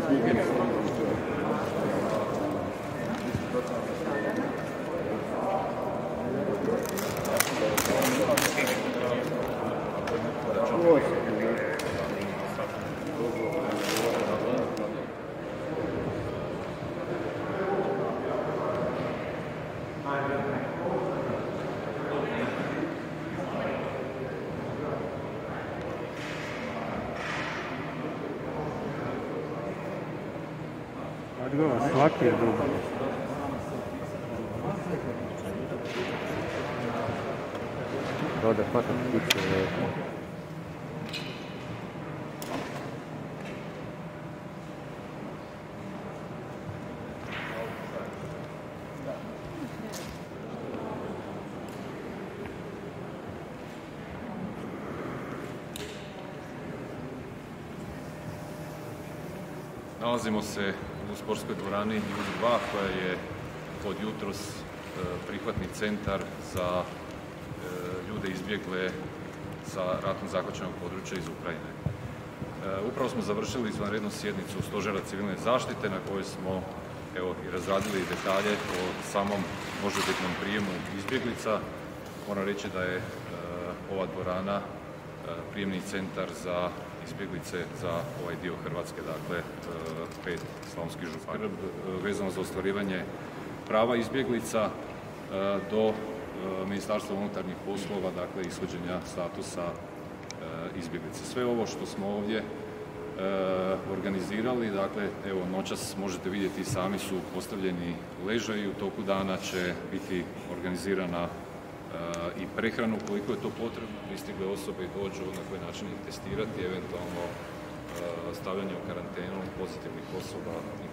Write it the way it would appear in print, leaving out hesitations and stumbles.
Svaki je dobar. Da fakat kuće je... Nalazimo se u Sportskoj dvorani J2 koja je od jutros prihvatni centar za ljude izbjegle sa ratom zahvaćenog područja iz Ukrajine. Upravo smo završili izvanrednu sjednicu Stožera civilne zaštite na kojoj smo i razradili detalje o samom možebitnom prijemu izbjeglica. Moram reći da je ova dvorana prijemni centar za izbjeglice za ovaj dio Hrvatske, dakle 5 slavonskih županija. Vezano za ostvarivanje prava izbjeglica do Ministarstva unutarnjih poslova, dakle ishođenja statusa izbjeglice. Sve ovo što smo ovdje organizirali, dakle evo noćas možete vidjeti i sami su postavljeni ležaji, u toku dana će biti organizirana i prehranu koliko je to potrebno. Pristigle osobe dođu na koji način ih testirati, eventualno stavljanje u karantenu pozitivnih osoba